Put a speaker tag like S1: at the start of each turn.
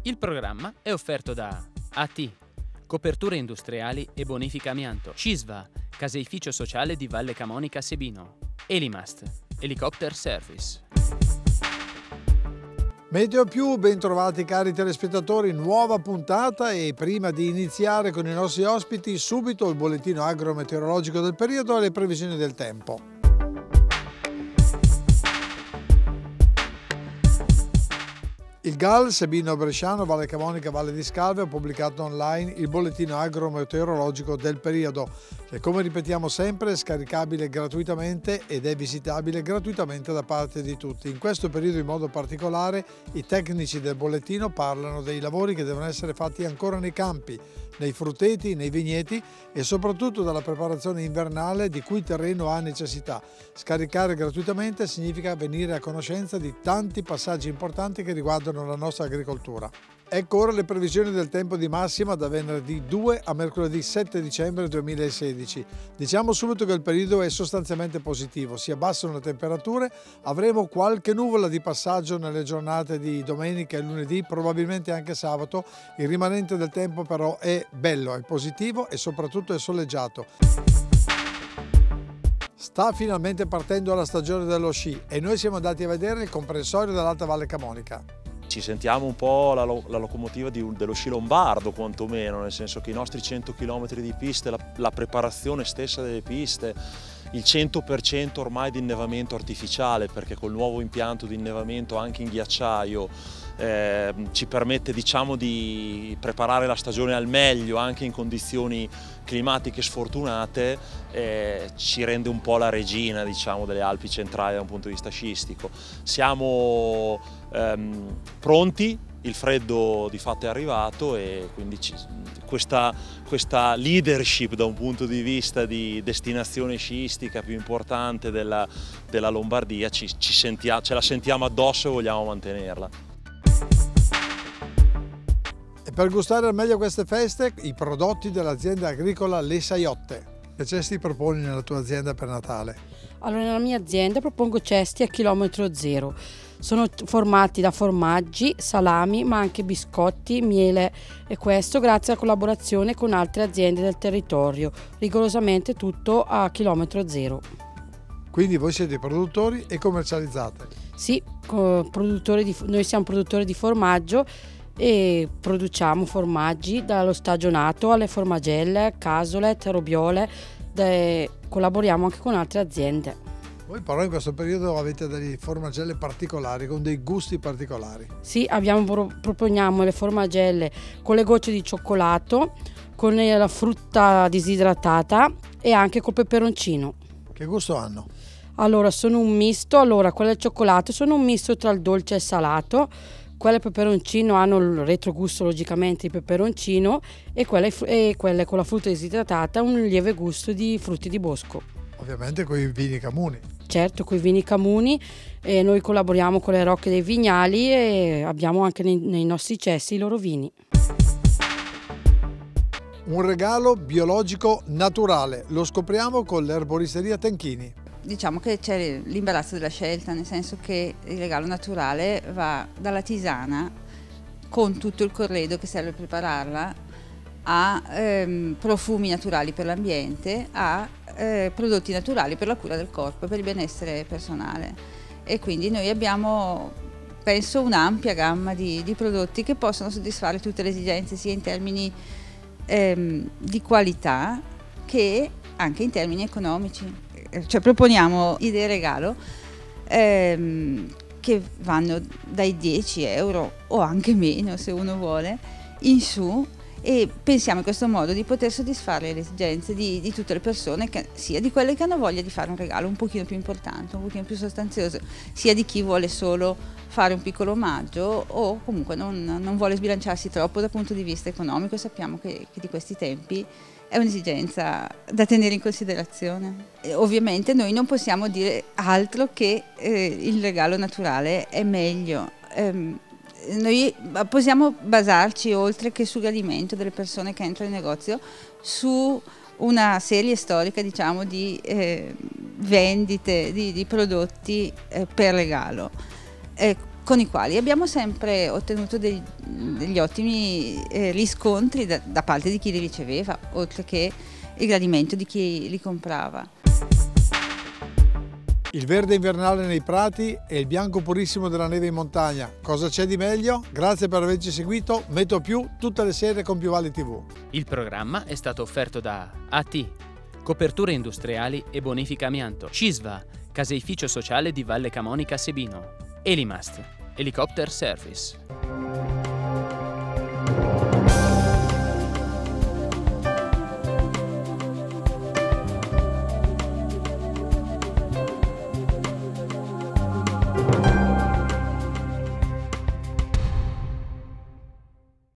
S1: Il programma è offerto da AT, coperture industriali e bonifica amianto, Cisva, caseificio sociale di Valle Camonica Sebino, Elimast, Helicopter Service.
S2: Meteo Più, ben trovati cari telespettatori, nuova puntata e prima di iniziare con i nostri ospiti subito il bollettino agrometeorologico del periodo e le previsioni del tempo. Il GAL Sebino Bresciano, Valle Camonica, Valle di Scalve ha pubblicato online il bollettino agrometeorologico del periodo, che come ripetiamo sempre è scaricabile gratuitamente ed è visitabile gratuitamente da parte di tutti. In questo periodo in modo particolare i tecnici del bollettino parlano dei lavori che devono essere fatti ancora nei campi, nei frutteti, nei vigneti e soprattutto dalla preparazione invernale di cui il terreno ha necessità. Scaricare gratuitamente significa venire a conoscenza di tanti passaggi importanti che riguardano la nostra agricoltura. Ecco ora le previsioni del tempo di massima da venerdì 2 a mercoledì 7 dicembre 2016. Diciamo subito che il periodo è sostanzialmente positivo, si abbassano le temperature, avremo qualche nuvola di passaggio nelle giornate di domenica e lunedì, probabilmente anche sabato. Il rimanente del tempo però è bello, è positivo e soprattutto è soleggiato. Sta finalmente partendo la stagione dello sci e noi siamo andati a vedere il comprensorio dell'Alta Valle Camonica.
S3: Ci sentiamo un po' la locomotiva dello sci lombardo quantomeno, nel senso che i nostri 100 km di piste, la preparazione stessa delle piste, il 100% ormai di innevamento artificiale, perché col nuovo impianto di innevamento anche in ghiacciaio ci permette, diciamo, di preparare la stagione al meglio anche in condizioni climatiche sfortunate, ci rende un po' la regina, diciamo, delle Alpi centrali da un punto di vista sciistico. Siamo pronti, il freddo di fatto è arrivato e quindi questa leadership da un punto di vista di destinazione sciistica più importante della Lombardia ce la sentiamo addosso e vogliamo mantenerla.
S2: E per gustare al meglio queste feste, i prodotti dell'azienda agricola Le Saiotte. Che cesti proponi nella tua azienda per Natale?
S4: Allora, nella mia azienda propongo cesti a chilometro zero. Sono formati da formaggi, salami, ma anche biscotti, miele, e questo grazie alla collaborazione con altre aziende del territorio, rigorosamente tutto a chilometro zero.
S2: Quindi voi siete produttori e commercializzate?
S4: Sì, noi siamo produttori di formaggio e produciamo formaggi dallo stagionato alle formagelle, casole, robiole, collaboriamo anche con altre aziende.
S2: Voi però in questo periodo avete delle formagelle particolari, con dei gusti particolari.
S4: Sì, proponiamo le formagelle con le gocce di cioccolato, con la frutta disidratata e anche col peperoncino.
S2: Che gusto hanno?
S4: Allora, sono un misto, quelle al cioccolato sono un misto tra il dolce e il salato, quelle al peperoncino hanno il retrogusto logicamente di peperoncino e quelle con la frutta disidratata un lieve gusto di frutti di bosco.
S2: Ovviamente con i vini Camuni.
S4: Certo, con i vini Camuni, noi collaboriamo con le Rocche dei Vignali e abbiamo anche nei nostri cesti i loro vini.
S2: Un regalo biologico naturale, lo scopriamo con l'erboristeria Tenchini.
S5: Diciamo che c'è l'imbarazzo della scelta, nel senso che il regalo naturale va dalla tisana con tutto il corredo che serve a prepararla a profumi naturali per l'ambiente, a prodotti naturali per la cura del corpo e per il benessere personale. E quindi noi abbiamo, penso, un'ampia gamma di prodotti che possono soddisfare tutte le esigenze, sia in termini di qualità che anche in termini economici. Cioè proponiamo idee regalo che vanno dai 10 euro o anche meno se uno vuole in su, e pensiamo in questo modo di poter soddisfare le esigenze di tutte le persone, sia di quelle che hanno voglia di fare un regalo un pochino più importante, un pochino più sostanzioso, sia di chi vuole solo fare un piccolo omaggio o comunque non vuole sbilanciarsi troppo dal punto di vista economico. Sappiamo che di questi tempi è un'esigenza da tenere in considerazione. Ovviamente noi non possiamo dire altro che il regalo naturale è meglio. Noi possiamo basarci, oltre che sul gradimento delle persone che entrano in negozio, su una serie storica, diciamo, di vendite di prodotti per regalo. con i quali abbiamo sempre ottenuto degli ottimi riscontri da parte di chi li riceveva, oltre che il gradimento di chi li comprava.
S2: Il verde invernale nei prati e il bianco purissimo della neve in montagna. Cosa c'è di meglio? Grazie per averci seguito. Meteo Più tutte le sere con Più Vale TV.
S1: Il programma è stato offerto da AT, Coperture Industriali e Bonifica Amianto, CISVA, Caseificio Sociale di Valle Camonica Sebino, Elimast, Helicopter Service.